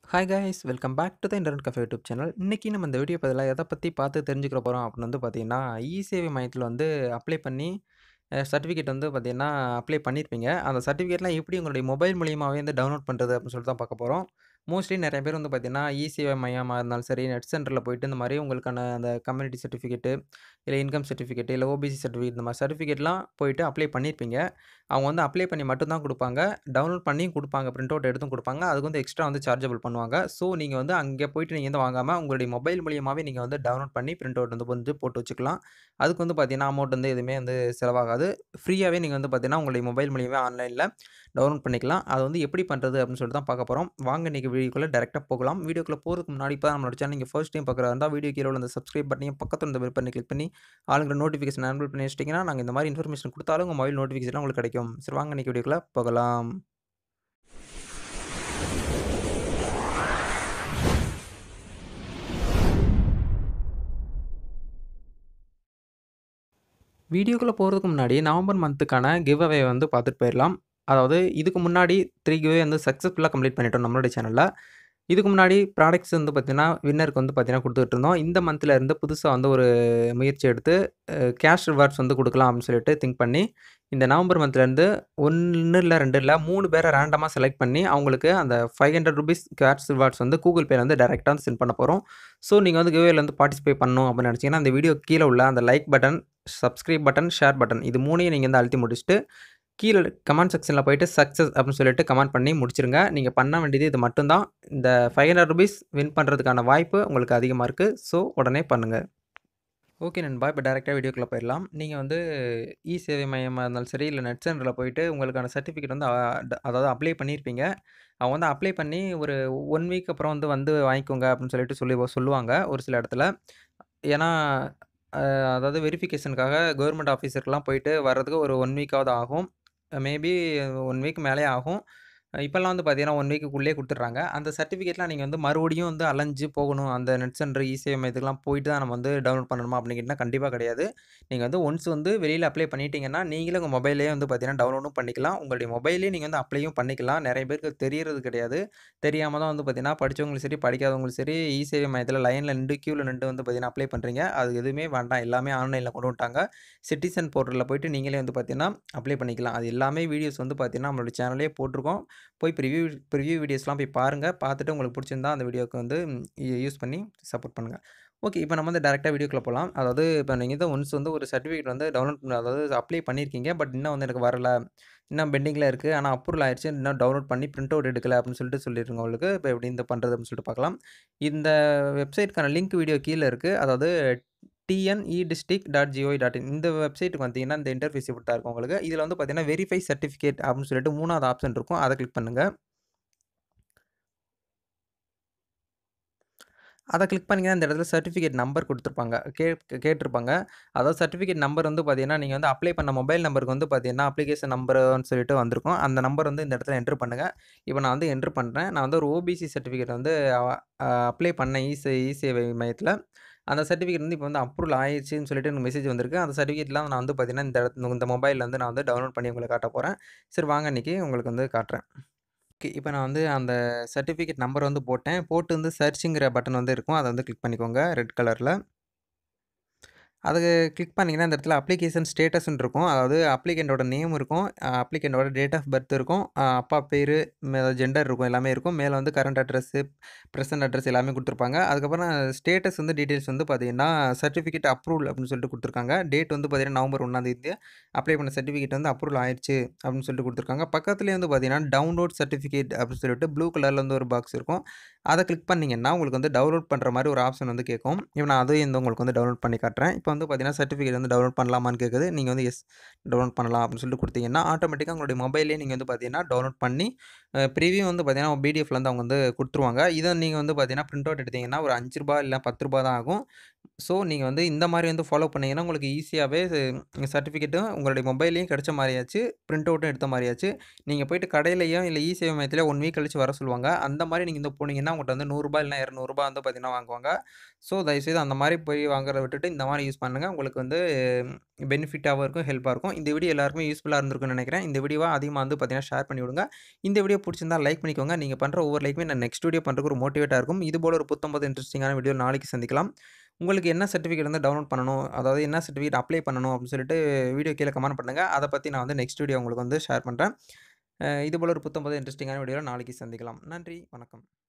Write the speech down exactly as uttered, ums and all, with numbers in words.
Hi guys welcome back to the internet cafe YouTube channel. இன்னைக்கு நம்ம இந்த video பதிலா எதை பற்றி பார்த்து தெரிஞ்சுக்கிற போகிறோம் அப்படின்னு வந்து பார்த்தீங்கன்னா, இ-சேவை மையத்தில் வந்து அப்ளை பண்ணி சர்டிஃபிகேட் வந்து பார்த்தீங்கன்னா அப்ளை பண்ணியிருப்பீங்க. அந்த சர்டிஃபிகேட்லாம் எப்படி உங்களுடைய மொபைல் மூலியமாகவே வந்து டவுன்லோட் பண்ணுறது அப்படின்னு சொல்லிட்டு தான் பார்க்க போகிறோம். மோஸ்ட்லி நிறைய பேர் வந்து பார்த்தீங்கன்னா, இ-சேவை மையமாக இருந்தாலும் சரி, நெட் சென்டரில் போயிட்டு இந்த மாதிரி உங்களுக்கான அந்த கம்யூனிட்டி சர்டிஃபிகேட்டு, இல்லை இன்கம் சர்டிஃபிகேட்டு, இல்லை ஓபிசி சர்டிஃபிகேட் இந்த மாதிரி சர்டிஃபிகேட்லாம் போயிட்டு அப்ளை பண்ணியிருப்பீங்க. அவங்க வந்து அப்ளை பண்ணி மட்டும் தான் குடுப்பாங்க. டவுன்லோட் பண்ணியும் குடுப்பாங்க. பிரிண்ட் அவுட் எடுத்தும் குடுப்பாங்க. அதுக்கு வந்து எக்ஸ்ட்ரா வந்து சார்ஜபிள் பண்ணுவாங்க. ஸோ, நீங்க வந்து அங்கே போயிட்டு நீங்க வந்து வாங்காம, உங்களுடைய மொபைல் மூலியமாவே நீங்க வந்து டவுன்லோட் பண்ணி பிரிண்ட் அவுட் வந்து வந்து போட்டு வச்சுக்கலாம். அதுக்கு வந்து பார்த்தீங்கன்னா, அமௌண்ட் வந்து எதுவுமே வந்து செலவாகாது. ஃப்ரீயாவே நீங்க வந்து பார்த்தீங்கன்னா, உங்களுடைய மொபைல் மூலியமா ஆன்லைன்ல டவுன்லோட் பண்ணிக்கலாம். அது வந்து எப்படி பண்றது அப்படின்னு சொல்லிட்டு தான் பார்க்க போறோம். வாங்க இன்னைக்கு வீடியோக்குள்ள டைரக்ட்டா போகலாம். வீடியோக்குள்ள போறதுக்கு முன்னாடி இப்ப தான் நம்மளோட சேனல் நீங்க ஃபர்ஸ்ட் டைம் பார்க்குறதா இருந்தா, வீடியோ கீழ உள்ள அந்த சப்ஸ்கிரைப் பட்டனையும் பக்கத்துல இருந்த பெல் பட்டனை கிளிக் பண்ணி ஆளுங்கிற நோட்டிஃபிகேஷன் எனேபிள் பண்ணி வச்சுட்டீங்கன்னா, நாங்க இந்த மாதிரி இன்ஃபர்மேஷன் குடுத்தாலும் உங்க மொபைல் நோட்டிஃபிகேஷன்லாம் உங்களுக்கு கிடைக்கும். சரி வாங்க இன்னைக்கு வீடியோக்குள்ள போகலாம். வீடியோக்குள்ள போறதுக்கு முன்னாடி நவம்பர் மந்த்துக்கான கிவ் அவே வந்து பார்த்துட்டு போயிரலாம். அதாவது இதுக்கு முன்னாடி மூன்று கிவ் அவே வந்து சக்சஸ்ஃபுல்லா கம்ப்ளீட் பண்ணிட்டோம் நம்மளுடைய சேனல்ல. இதுக்கு முன்னாடி ப்ராடக்ட்ஸ் வந்து பார்த்தீங்கன்னா, வின்னருக்கு வந்து பார்த்தீங்கன்னா குடுத்துட்டு இருந்தோம். இந்த மந்த்ல இருந்து புதுசா வந்து ஒரு முயற்சி எடுத்து அ கேஷ் ரிவார்ட்ஸ் வந்து குடுக்கலாம் அப்படின்னு சொல்லிட்டு திங்க் பண்ணி, இந்த நவம்பர் மந்த்ல இருந்து ஒன்று இல்ல இரண்டு இல்ல மூன்று பேர ரேண்டமா செலக்ட் பண்ணி, அவங்களுக்கு அந்த ₹ஐநூறு ரூபாய் கேஷ் ரிவார்ட்ஸ் வந்து கூகுள் பேல வந்து டைரக்ட்டா வந்து சென்ட் பண்ண போறோம். ஸோ, நீங்க வந்து கிவ் அவேல வந்து பார்ட்டிசிபேட் பண்ணணும் அப்படின்னு நினைச்சீங்கன்னா, அந்த வீடியோ கீழ உள்ள அந்த like button, subscribe button, share button இது மூணையும் நீங்க வந்து அழுத்தி முடிச்சுட்டு, கீழ கமெண்ட் செக்ஷன்ல போயிட்டு சக்சஸ் அப்படின்னு சொல்லிட்டு கமெண்ட் பண்ணி முடிச்சிருங்க. நீங்க பண்ண வேண்டியது இது மட்டும் தான். இந்த ஐநூறு ரூபாய் வின் பண்றதுக்கான வாய்ப்பு உங்களுக்கு அதிகமா இருக்கு. ஸோ, உடனே பண்ணுங்க. ஓகே நண்பா. இப்ப டைரக்ட்டா வீடியோக்குள்ள போயிரலாம். நீங்க வந்து இ-சேவை மையமா இருந்தாலும் சரி, இல்ல நெட் சென்டர்ல போயிட்டு உங்களுக்கான சர்டிஃபிகேட் வந்து அ ட அதாவது அப்ளை பண்ணியிருப்பீங்க. அவங்க வந்து அப்ளை பண்ணி ஒரு 1 வீக் அப்புறம் வந்து வந்து வாங்கிக்கோங்க அப்படின்னு சொல்லிட்டு சொல்லி சொல்லுவாங்க ஒரு சில இடத்துல. ஏன்னா, அ அதாவது வெரிஃபிகேஷனுக்காக கவர்மெண்ட் ஆஃபீஸர்க்குலாம் போயிட்டு வர்றதுக்கு ஒரு 1 வீக்காவது ஆகும். மேபி ஒரு வீக் மேலயே ஆகும். இப்பல்லாம் வந்து பார்த்தீங்கன்னா, ஒரு வீக்குக்குள்ளேயே குடுத்துடுறாங்க. அந்த சர்டிஃபிகேட்லாம் நீங்க வந்து மறுபடியும் வந்து அலைஞ்சு போகணும். அந்த நெட் சென்டர், இ-சேவை மையத்துக்குலாம் போயிட்டு தான் நம்ம வந்து டவுன்லோட் பண்ணணுமா அப்படின்னு கேட்டீங்கன்னா, கண்டிப்பா கிடையாது. நீங்க வந்து ஒன்ஸ் வந்து வெளியில அப்ளை பண்ணிட்டீங்கன்னா, நீங்களே உங்க மொபைல்லயே வந்து பார்த்தீங்கன்னா, டவுன்லோடும் பண்ணிக்கலாம். உங்களுடைய மொபைல்லயே நீங்க வந்து அப்ளையும் பண்ணிக்கலாம். நெறைய பேருக்கு தெரியறது கிடையாது. தெரியாம தான் வந்து பார்த்தீங்கன்னா, படிச்சவங்களும் சரி, படிக்காதவங்களும் சரி, இ-சேவை மையத்தில லைன்ல நிண்டு, கியூல நிண்டு வந்து பார்த்தீங்கன்னா, அப்ளை பண்றீங்க. அது எதுவுமே வேண்டாம். எல்லாமே ஆன்லைன்ல கொண்டு வந்துட்டாங்க. சிட்டிசன் போர்ட்டல்ல போயிட்டு நீங்களே வந்து பார்த்தீங்கன்னா, அப்ளை பண்ணிக்கலாம். அது எல்லாமே வீடியோஸ் வந்து பார்த்தீங்கன்னா, நம்மளோட சேனல்லயே போட்டுருக்கோம். போய் ப்ரிவ்யூ ப்ரிவ்யூ வீடியோஸ்லாம் போய் பாருங்க. பார்த்துட்டு உங்களுக்கு புடிச்சிருந்தா அந்த வீடியோக்கு வந்து யூஸ் பண்ணி சப்போர்ட் பண்ணுங்க. ஓகே. இப்ப நம்ம வந்து டைரக்ட்டா வீடியோக்குள்ள போலாம். அதாவது இப்ப நீங்க வந்து ஒன்ஸ் வந்து ஒரு சர்டிஃபிகேட் வந்து டவுன்லோட் பண்ண அதாவது அப்ளை பண்ணியிருக்கீங்க. பட் இன்னும் வந்து எனக்கு வரல. இன்னும் பெண்டிங்ல இருக்கு. ஆனா அப்ரூவல் ஆயிருச்சு. இன்னும் டவுன்லோட் பண்ணி பிரிண்ட் அவுட் எடுக்கல அப்படின்னு சொல்லிட்டு சொல்லியிருக்கவங்களுக்கு, இப்ப எப்படி இந்த பண்றது அப்படின்னு சொல்லிட்டு பார்க்கலாம். இந்த வெப்சைட்க்கான லிங்க் வீடியோ கீழ இருக்கு. அதாவது டிஎன்இடிஸ்ட்ரிக்ட்.ஜிஓவி.இன் இந்த வெப்சைட்க்கு வந்தீங்கன்னா, இந்த இன்டர்ஃபேஸ் இப்படி தான் இருக்கும் உங்களுக்கு. இதுல வந்து பார்த்தீங்கன்னா, வெரிஃபை சர்டிஃபிகேட் அப்படின்னு சொல்லிட்டு மூன்றாவது ஆப்ஷன் இருக்கும். அத கிளிக் பண்ணுங்க. அத கிளிக் பண்ணீங்கன்னா, இந்த இடத்துல சர்டிஃபிகேட் நம்பர் குடுத்துருப்பாங்க. கேட் கேட்டிருப்பாங்க. அதாவது சர்டிஃபிகேட் நம்பர் வந்து பார்த்தீங்கன்னா, நீங்க வந்து அப்ளை பண்ண மொபைல் நம்பருக்கு வந்து பார்த்தீங்கன்னா, அப்ளிகேஷன் நம்பருன்னு சொல்லிட்டு வந்திருக்கும். அந்த நம்பர் வந்து இந்த இடத்துல என்டர் பண்ணுங்க. இப்ப நான் வந்து என்டர் பண்றேன். நான் வந்து ஒரு ஓபிசி சர்டிஃபிகேட் வந்து அ அப்ளை பண்ணேன் இ-சே இ-சேவை மையத்தில. அந்த சர்டிஃபிகேட் வந்து இப்ப வந்து அப்ரூவல் ஆயிருச்சுன்னு சொல்லிட்டு எனக்கு மெசேஜ் வந்திருக்கு. அந்த சர்டிஃபிகேட்லாம் நான் வந்து பார்த்தீங்கன்னா, இந்த இடத் இந்த மொபைல்ல வந்து நான் வந்து டவுன்லோட் பண்ணி உங்களுக்கு காட்டப் போறேன். சரி வாங்க இன்னைக்கு உங்களுக்கு வந்து காட்டுறேன். ஓகே. இப்ப நான் வந்து அந்த சர்டிஃபிகேட் நம்பர் வந்து போட்டேன். போட்டு வந்து சர்ச்ங்கிற பட்டன் வந்து இருக்கும். அத வந்து கிளிக் பண்ணிக்கோங்க ரெட் கலர்ல. அத கிளிக் பண்ணீங்கன்னா, இந்த இடத்துல அப்ளிகேஷன் ஸ்டேட்டஸ்ன்னு இருக்கும். அதாவது அப்ளிகன்ட்டோட நேம் இருக்கும். அ அப்ளிகன்ட்டோட டேட் ஆஃப் பர்த் இருக்கும். அ அப்பா பேரு, மெ ஜெண்டர் இருக்கும். எல்லாமே இருக்கும். மேல வந்து கரண்ட் அட்ரஸு, பிரசன்ட் அட்ரஸ் எல்லாமே குடுத்துருப்பாங்க. அதுக்கப்புறம் ஸ்டேட்டஸ் வந்து டீட்டெயில்ஸ் வந்து பார்த்தீங்கன்னா, சர்டிஃபிகேட் அப்ரூவ்ட் அப்படின்னு சொல்லிட்டு குடுத்துருக்காங்க. டேட் வந்து பார்த்தீங்கன்னா, நவம்பர் ஒன்றாம் தேதி அப்ளை பண்ண சர்டிஃபிகேட் வந்து அப்ரூவல் ஆயிருச்சு அப்படின்னு சொல்லிட்டு குடுத்துருக்காங்க. பக்கத்திலேயே வந்து பார்த்தீங்கன்னா, டவுன்லோட் சர்டிஃபிகேட் அப்படின்னு சொல்லிட்டு ப்ளூ கலர்ல வந்து ஒரு பாக்ஸ் இருக்கும். அத கிளிக் பண்ணீங்கன்னா, உங்களுக்கு வந்து டவுன்லோட் பண்ற மாரி ஒரு ஆப்ஷன் வந்து கேட்கும். இப்ப நான் அதையும் வந்து உங்களுக்கு வந்து டவுன்லோட் பண்ணி காட்டுறேன். இப்ப வந்து பார்த்தீங்கன்னா, சர்டிஃபிகேட் வந்து டவுன்லோட் பண்ணலாமான்னு கேட்குது. நீங்க வந்து எஸ் டவுன்லோட் பண்ணலாம் அப்படின்னு சொல்லிட்டு குடுத்தீங்கன்னா, ஆட்டோமேட்டிக்கா உங்களுடைய மொபைல்லயே நீங்க வந்து பார்த்தீங்கன்னா, டவுன்லோட் பண்ணி அ ப்ரிவ்யூ வந்து பார்த்தீங்கன்னா, பிடிஎஃப்ல வந்து அவங்க வந்து குடுத்துருவாங்க. இத நீங்க வந்து பார்த்தீங்கன்னா, பிரிண்ட் அவுட் எடுத்தீங்கன்னா, ஒரு ரூ. ஐந்து இல்ல ரூ. பத்து தான் ஆகும். ஸோ, நீங்க வந்து இந்த மாரி வந்து ஃபாலோ பண்ணீங்கன்னா, உங்களுக்கு ஈஸியாவே சர்டிஃபிகேட்டும் உங்களுடைய மொபைல்லயும் கிடைச்ச மாரியாச்சு, பிரிண்ட் அவுட்டும் எடுத்த மாரியாச்சு. நீங்க போயிட்டு கடையிலயோ, இல்ல இ-சேவை மையத்திலயோ ஒரு வீக் கழிச்சு வர சொல்லுவாங்க. அந்த மாரி நீங்க வந்து போனீங்கன்னா, உங்கள்ட்ட வந்து ரூ. நூறு இல்ல ரூ. இருநூறு வந்து பார்த்தீங்கன்னா வாங்குவாங்க. ஸோ, தயவுசெய்து அந்த மாரி போய் வாங்குறத விட்டுட்டு, இந்த மாரி யூஸ் யூஸ் பண்ணுங்க. உங்களுக்கு வந்து பெனிஃபிட்டாவும் இருக்கும், ஹெல்ப்பா இருக்கும். இந்த வீடியோ எல்லாருக்குமே யூஸ்ஃபுல்லா இருந்திருக்கும்னு நெனைக்கிறேன். இந்த வீடியோவ அதிகமா வந்து பார்த்தீங்கன்னா, ஷேர் பண்ணி விடுங்க. இந்த வீடியோ புடிச்சிருந்தா லைக் பண்ணிக்கோங்க. நீங்க பண்ற ஒவ்வொரு லைக்குமே நான் நெக்ஸ்ட் வீடியோ பண்றதுக்கு ஒரு மோட்டிவேட்டா இருக்கும். இதுபோல ஒரு புத்தம் புது இன்ட்ரஸ்டிங்கான வீடியோ நாளைக்கு சந்திக்கலாம். உங்களுக்கு என்ன சர்டிஃபிகேட் வந்து டவுன்லோட் பண்ணணும், அதாவது என்ன சர்டிஃபிகேட் அப்ளை பண்ணணும் அப்படின்னு சொல்லிட்டு வீடியோ கீழ கமெண்ட் பண்ணுங்க. அத பத்தி நான் வந்து நெக்ஸ்ட் வீடியோ உங்களுக்கு வந்து ஷேர் பண்றேன். அ இதுபோல ஒரு புத்தம் புது இன்ட்ரஸ்டிங்கான வீடியோல நாளைக்கு சந்திக்கலாம். நன்றி, வணக்கம்.